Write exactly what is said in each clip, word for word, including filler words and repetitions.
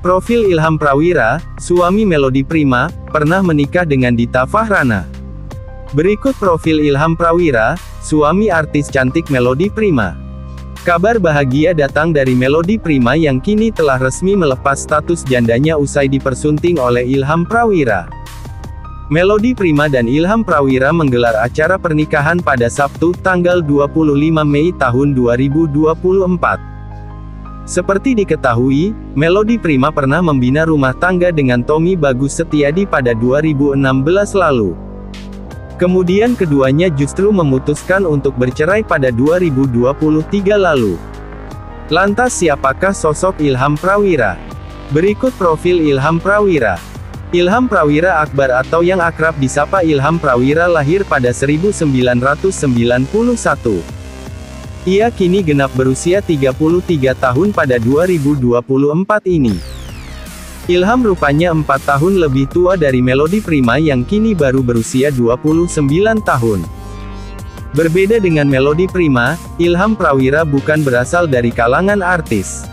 Profil Ilham Prawira, suami Melody Prima, pernah menikah dengan Dita Fahrana. Berikut profil Ilham Prawira, suami artis cantik Melody Prima. Kabar bahagia datang dari Melody Prima yang kini telah resmi melepas status jandanya usai dipersunting oleh Ilham Prawira. Melody Prima dan Ilham Prawira menggelar acara pernikahan pada Sabtu, tanggal dua puluh lima Mei tahun dua ribu dua puluh empat. Seperti diketahui, Melody Prima pernah membina rumah tangga dengan Tommy Bagus Setiadi pada dua ribu enam belas lalu. Kemudian keduanya justru memutuskan untuk bercerai pada dua ribu dua puluh tiga lalu. Lantas siapakah sosok Ilham Prawira? Berikut profil Ilham Prawira. Ilham Prawira Akbar atau yang akrab disapa Ilham Prawira lahir pada seribu sembilan ratus sembilan puluh satu. Ia kini genap berusia tiga puluh tiga tahun pada dua ribu dua puluh empat ini. Ilham rupanya empat tahun lebih tua dari Melody Prima yang kini baru berusia dua puluh sembilan tahun. Berbeda dengan Melody Prima, Ilham Prawira bukan berasal dari kalangan artis.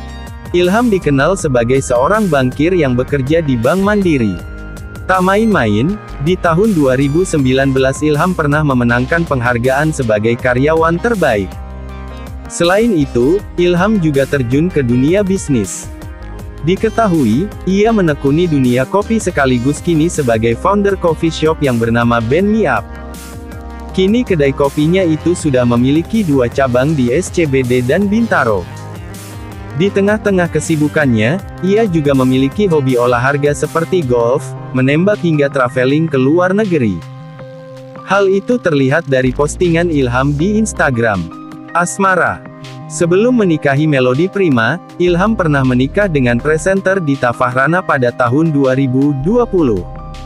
Ilham dikenal sebagai seorang bankir yang bekerja di Bank Mandiri. Tak main-main, di tahun dua ribu sembilan belas Ilham pernah memenangkan penghargaan sebagai karyawan terbaik. Selain itu, Ilham juga terjun ke dunia bisnis. Diketahui, ia menekuni dunia kopi sekaligus kini sebagai founder coffee shop yang bernama Ben Me Up. Kini kedai kopinya itu sudah memiliki dua cabang di S C B D dan Bintaro. Di tengah-tengah kesibukannya, ia juga memiliki hobi olahraga seperti golf, menembak hingga traveling ke luar negeri. Hal itu terlihat dari postingan Ilham di Instagram. Asmara. Sebelum menikahi Melody Prima, Ilham pernah menikah dengan presenter Dita Fahrana pada tahun dua ribu dua puluh.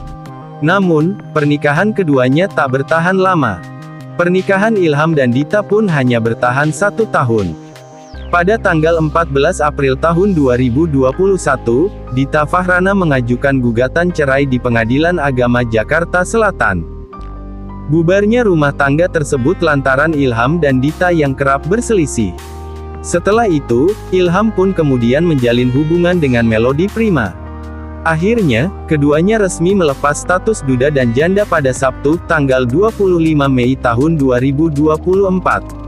Namun, pernikahan keduanya tak bertahan lama. Pernikahan Ilham dan Dita pun hanya bertahan satu tahun. Pada tanggal empat belas April tahun dua ribu dua puluh satu, Dita Fahrana mengajukan gugatan cerai di Pengadilan Agama Jakarta Selatan. Bubarnya rumah tangga tersebut lantaran Ilham dan Dita yang kerap berselisih. Setelah itu, Ilham pun kemudian menjalin hubungan dengan Melody Prima. Akhirnya, keduanya resmi melepas status duda dan janda pada Sabtu, tanggal dua puluh lima Mei tahun dua ribu dua puluh empat.